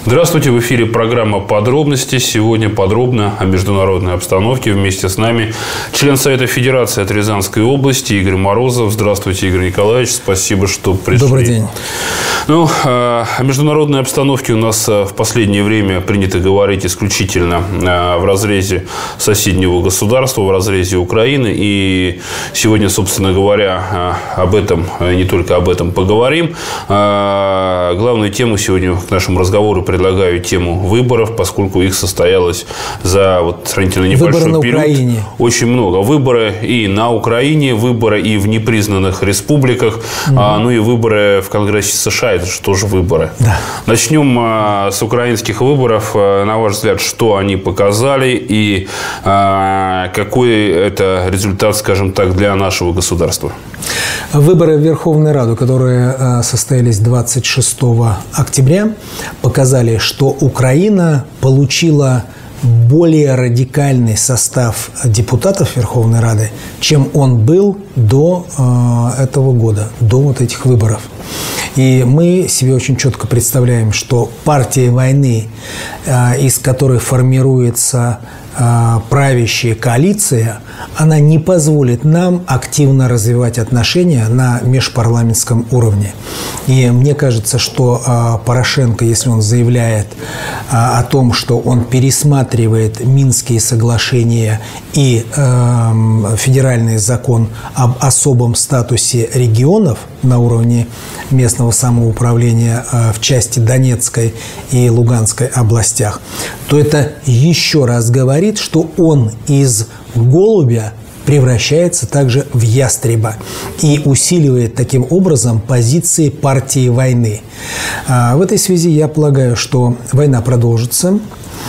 Здравствуйте, в эфире программа «Подробности». Сегодня подробно о международной обстановке. Вместе с нами член Совета Федерации от Рязанской области Игорь Морозов. Здравствуйте, Игорь Николаевич. Спасибо, что пришли. Добрый день. О международной обстановке у нас в последнее время принято говорить исключительно в разрезе соседнего государства, в разрезе Украины. И сегодня, собственно говоря, об этом, не только об этом поговорим. Главную тему сегодня к нашему разговору предлагаю тему выборов, поскольку их состоялось за сравнительно небольшой период. Украине. Очень много. Выборы и на Украине, выборы и в непризнанных республиках, ну и выборы в Конгрессе США. Это же тоже выборы. Да. Начнем с украинских выборов. На ваш взгляд, что они показали и какой это результат, скажем так, для нашего государства? Выборы в Верховную Раду, которые состоялись 26 октября, показали, что Украина получила более радикальный состав депутатов Верховной Рады, чем он был до этого года, до этих выборов. И мы себе очень четко представляем, что партия войны, из которой формируется правящая коалиция, она не позволит нам активно развивать отношения на межпарламентском уровне. И мне кажется, что Порошенко, если он заявляет о том, что он пересматривает Минские соглашения и федеральный закон об особом статусе регионов на уровне местного самоуправления в части Донецкой и Луганской областях, то это еще раз говорит, что он из голубя превращается также в ястреба и усиливает таким образом позиции партии войны. В этой связи я полагаю, что война продолжится,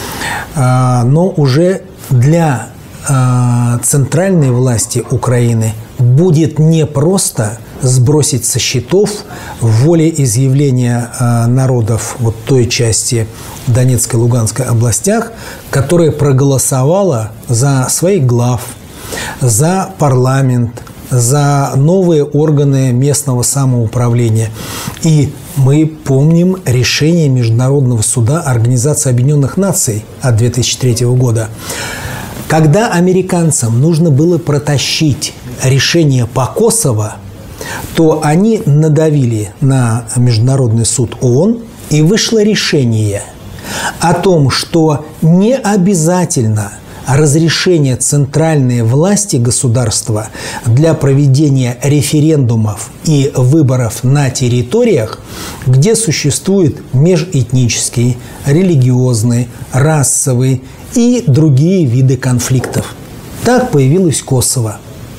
но уже для центральной власти Украины будет непросто сбросить со счетов волеизъявления народов той части Донецкой и Луганской областях, которая проголосовала за своих глав, за парламент, за новые органы местного самоуправления. И мы помним решение Международного суда Организации Объединенных Наций от 2003 года. Когда американцам нужно было протащить решение по Косово, то они надавили на Международный суд ООН, и вышло решение о том, что не обязательно разрешение центральной власти государства для проведения референдумов и выборов на территориях, где существует межэтнический, религиозный, расовый и другие виды конфликтов. Так появилось Косово.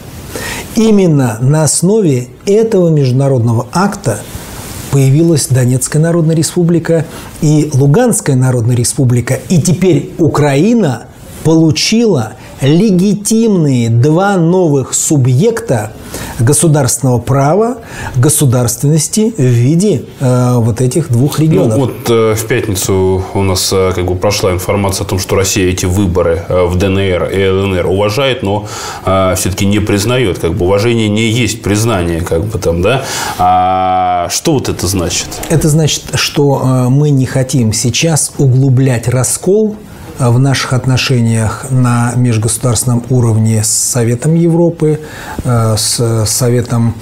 Именно на основе этого международного акта появилась Донецкая Народная Республика и Луганская Народная Республика. И теперь Украина получила легитимные два новых субъекта государственного права, государственности в виде этих двух регионов. В пятницу у нас прошла информация о том, что Россия эти выборы в ДНР и ЛНР уважает, но все-таки не признает. Уважение не есть признание, да? А что это значит? Это значит, что мы не хотим сейчас углублять раскол в наших отношениях на межгосударственном уровне с Советом Европы, с Советом,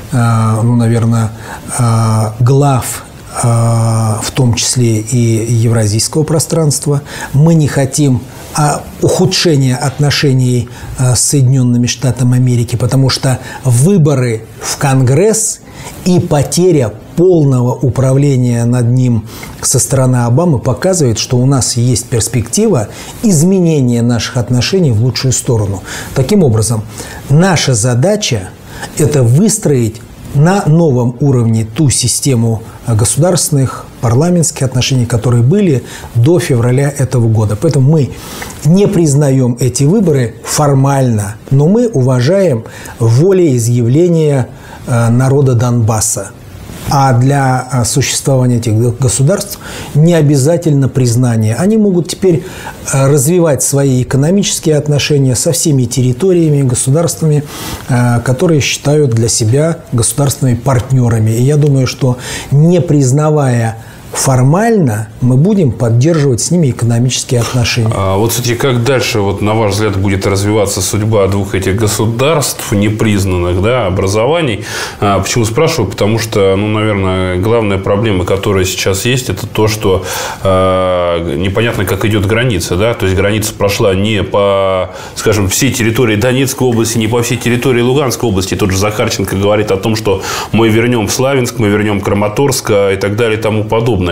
глав, в том числе и евразийского пространства. Мы не хотим ухудшения отношений с Соединенными Штатами Америки, потому что выборы в Конгресс и потеря полного управления над ним со стороны Обамы показывает, что у нас есть перспектива изменения наших отношений в лучшую сторону. Таким образом, наша задача – это выстроить на новом уровне ту систему государственных, парламентских отношений, которые были до февраля этого года. Поэтому мы не признаем эти выборы формально, но мы уважаем волеизъявление народа Донбасса. А для существования этих государств не обязательно признание. Они могут теперь развивать свои экономические отношения со всеми территориями, государствами, которые считают для себя государственными партнерами. И я думаю, что не признавая формально мы будем поддерживать с ними экономические отношения. Вот, кстати, как дальше, вот, на ваш взгляд, будет развиваться судьба двух этих государств, непризнанных, да, образований? Почему спрашиваю? Потому что, наверное, главная проблема, которая сейчас есть, это то, что непонятно, как идет граница. Да? То есть, граница прошла не по, скажем, всей территории Донецкой области, не по всей территории Луганской области. Тот же Захарченко говорит о том, что мы вернем Славянск, мы вернем Краматорск и так далее и тому подобное.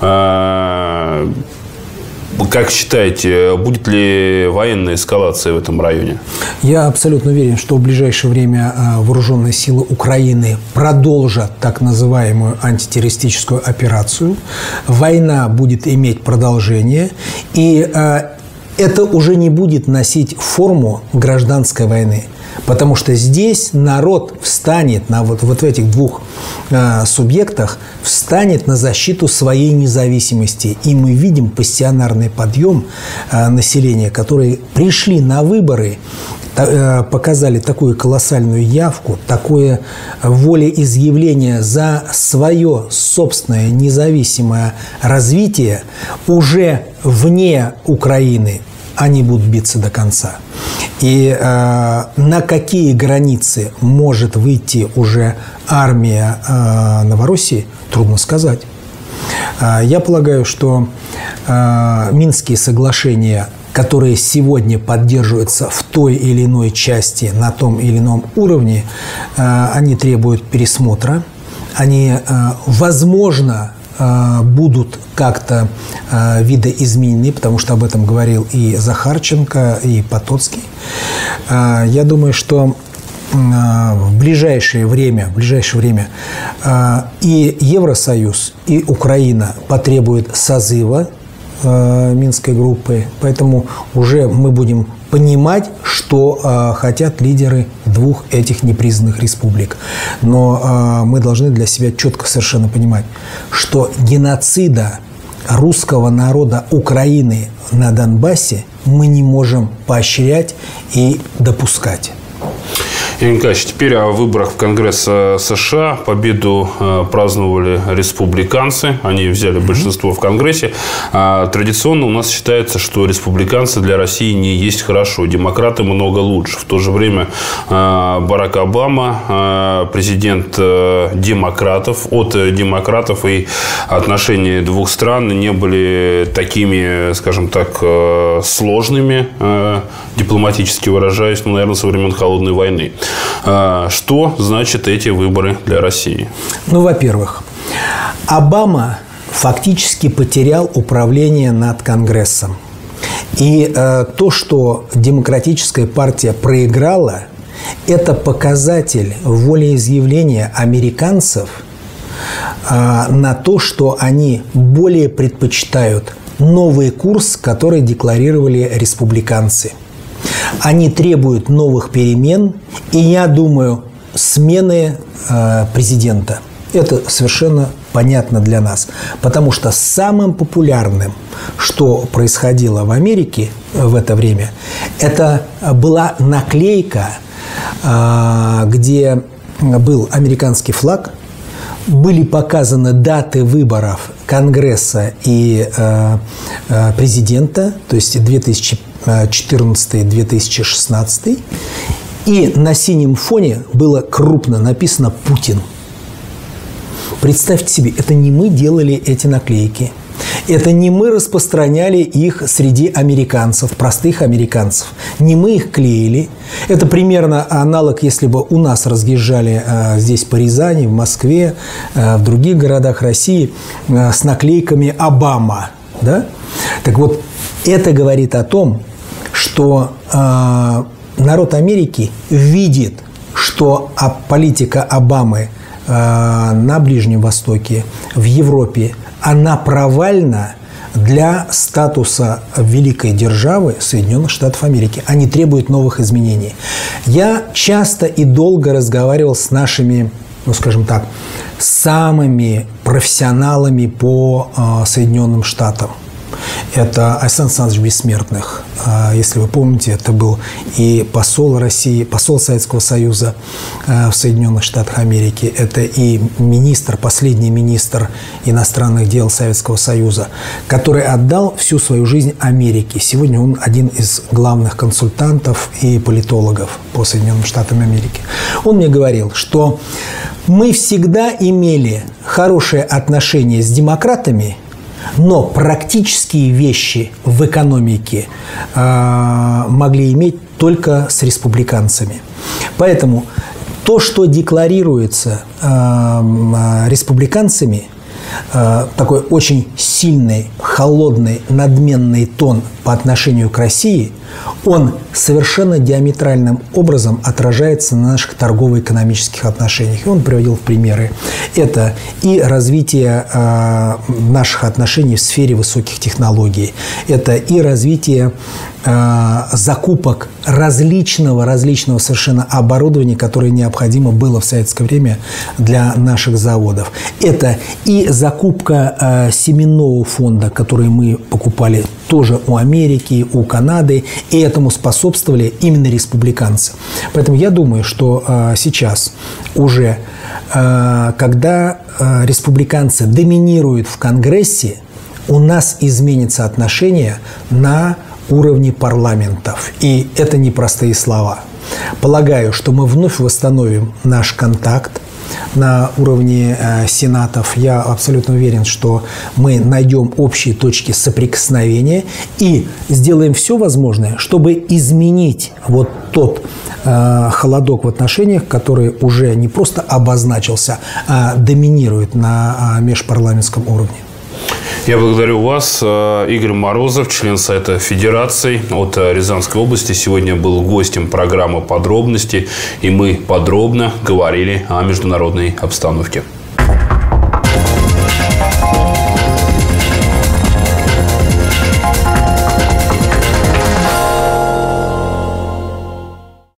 Как считаете, будет ли военная эскалация в этом районе? Я абсолютно уверен, что в ближайшее время вооруженные силы Украины продолжат так называемую антитеррористическую операцию. Война будет иметь продолжение. И это уже не будет носить форму гражданской войны. Потому что здесь народ встанет вот в этих двух субъектах, встанет на защиту своей независимости. И мы видим пассионарный подъем населения, которые пришли на выборы, показали такую колоссальную явку, такое волеизъявление за свое собственное независимое развитие уже вне Украины. Они будут биться до конца. И на какие границы может выйти уже армия Новороссии, трудно сказать. Я полагаю, что Минские соглашения, которые сегодня поддерживаются в той или иной части, на том или ином уровне, они требуют пересмотра. Они, возможно, будут как-то видоизменены, потому что об этом говорил и Захарченко, и Потоцкий. Я думаю, что в ближайшее время и Евросоюз, и Украина потребуют созыва Минской группы, поэтому уже мы будем понимать, что хотят лидеры двух этих непризнанных республик. Но мы должны для себя четко совершенно понимать, что геноцида русского народа Украины на Донбассе мы не можем поощрять и допускать. Евгений Николаевич, теперь о выборах в Конгресс США. Победу праздновали республиканцы. Они взяли большинство в Конгрессе. Традиционно у нас считается, что республиканцы для России не есть хорошо. Демократы много лучше. В то же время Барак Обама, президент демократов, от демократов, и отношения двух стран не были такими, скажем так, сложными, дипломатически выражаясь, наверное, со времен Холодной войны. Что значит эти выборы для России? Во-первых, Обама фактически потерял управление над Конгрессом. И то, что Демократическая партия проиграла, это показатель волеизъявления американцев на то, что они более предпочитают новый курс, который декларировали республиканцы. Они требуют новых перемен, и, я думаю, смены президента. Это совершенно понятно для нас. Потому что самым популярным, что происходило в Америке в это время, это была наклейка, где был американский флаг, были показаны даты выборов Конгресса и президента, то есть 2014-2016, и на синем фоне было крупно написано «Путин». Представьте себе, это не мы делали эти наклейки. Это не мы распространяли их среди американцев, простых американцев. Не мы их клеили. Это примерно аналог, если бы у нас разъезжали здесь по Рязани, в Москве, в других городах России с наклейками «Обама». Да? Так вот, это говорит о том, что народ Америки видит, что политика Обамы на Ближнем Востоке, в Европе, она провальна для статуса великой державы Соединенных Штатов Америки. Они требуют новых изменений. Я часто и долго разговаривал с нашими, скажем так, самыми профессионалами по Соединенным Штатам. Это Александр Александрович Бессмертных. Если вы помните, это был и посол России, посол Советского Союза в Соединенных Штатах Америки. Это и министр, последний министр иностранных дел Советского Союза, который отдал всю свою жизнь Америке. Сегодня он один из главных консультантов и политологов по Соединенным Штатам Америки. Он мне говорил, что мы всегда имели хорошие отношения с демократами, но практические вещи в экономике могли иметь только с республиканцами. Поэтому то, что декларируется республиканцами, такой очень сильный, холодный, надменный тон по отношению к России, он совершенно диаметральным образом отражается на наших торгово-экономических отношениях. И он приводил в примеры. Это и развитие наших отношений в сфере высоких технологий, это и развитие закупок различного совершенно оборудования, которое необходимо было в советское время для наших заводов. Это и закупка семенного фонда, который мы покупали тоже у Америки, у Канады, и этому способствовали именно республиканцы. Поэтому я думаю, что сейчас уже, когда республиканцы доминируют в Конгрессе, у нас изменится отношение на уровне парламентов. И это не простые слова. Полагаю, что мы вновь восстановим наш контакт на уровне сенатов. Я абсолютно уверен, что мы найдем общие точки соприкосновения и сделаем все возможное, чтобы изменить вот тот холодок в отношениях, который уже не просто обозначился, а доминирует на межпарламентском уровне. Я благодарю вас. Игорь Морозов, член Совета Федерации от Рязанской области, сегодня был гостем программы «Подробности», и мы подробно говорили о международной обстановке.